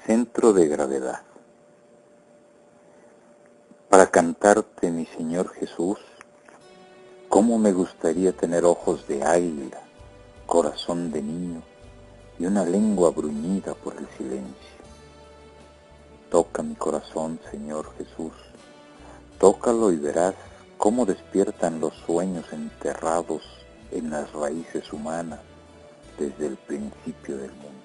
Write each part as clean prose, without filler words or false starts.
Centro de gravedad. Para cantarte, mi Señor Jesús, cómo me gustaría tener ojos de águila, corazón de niño y una lengua bruñida por el silencio. Toca mi corazón, Señor Jesús, tócalo y verás cómo despiertan los sueños enterrados en las raíces humanas desde el principio del mundo.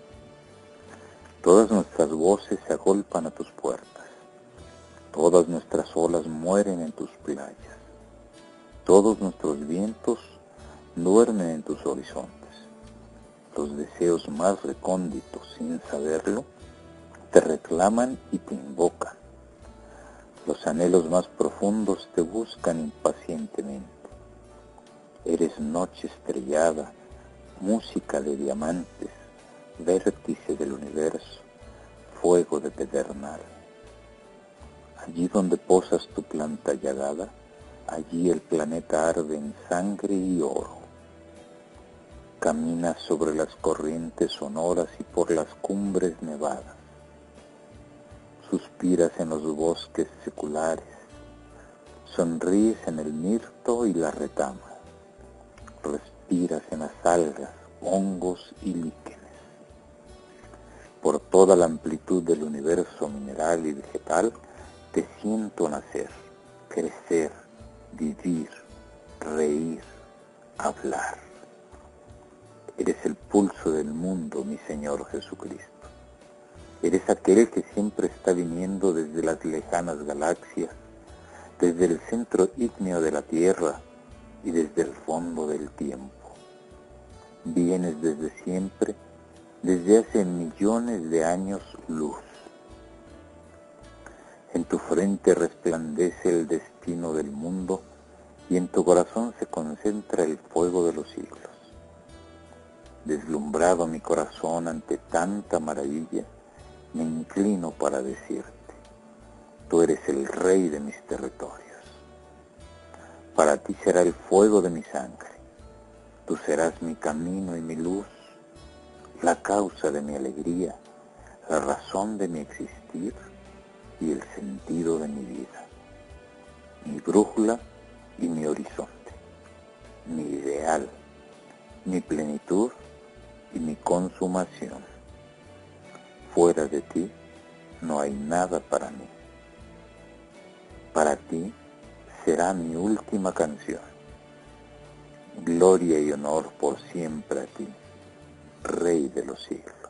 Todas nuestras voces se agolpan a tus puertas, todas nuestras olas mueren en tus playas, todos nuestros vientos duermen en tus horizontes. Los deseos más recónditos, sin saberlo, te reclaman y te invocan. Los anhelos más profundos te buscan impacientemente. Eres noche estrellada, música de diamantes, vértice del universo, fuego de pedernal. Allí donde posas tu planta llagada, allí el planeta arde en sangre y oro. Caminas sobre las corrientes sonoras y por las cumbres nevadas. Suspiras en los bosques seculares, sonríes en el mirto y la retama, respiras en las algas, hongos y líquenes. Por toda la amplitud del universo mineral y vegetal, te siento nacer, crecer, vivir, reír, hablar. Eres el pulso del mundo, mi Señor Jesucristo. Eres aquel que siempre está viniendo desde las lejanas galaxias, desde el centro ígneo de la Tierra y desde el fondo del tiempo. Vienes desde siempre, desde hace millones de años luz. En tu frente resplandece el destino del mundo y en tu corazón se concentra el fuego de los siglos. Deslumbrado mi corazón ante tanta maravilla, me inclino para decirte, tú eres el rey de mis territorios. Para ti será el fuego de mi sangre, tú serás mi camino y mi luz, la causa de mi alegría, la razón de mi existir y el sentido de mi vida, mi brújula y mi horizonte, mi ideal, mi plenitud y mi consumación. Fuera de ti no hay nada para mí. Para ti será mi última canción. Gloria y honor por siempre a ti, Rey de los siglos.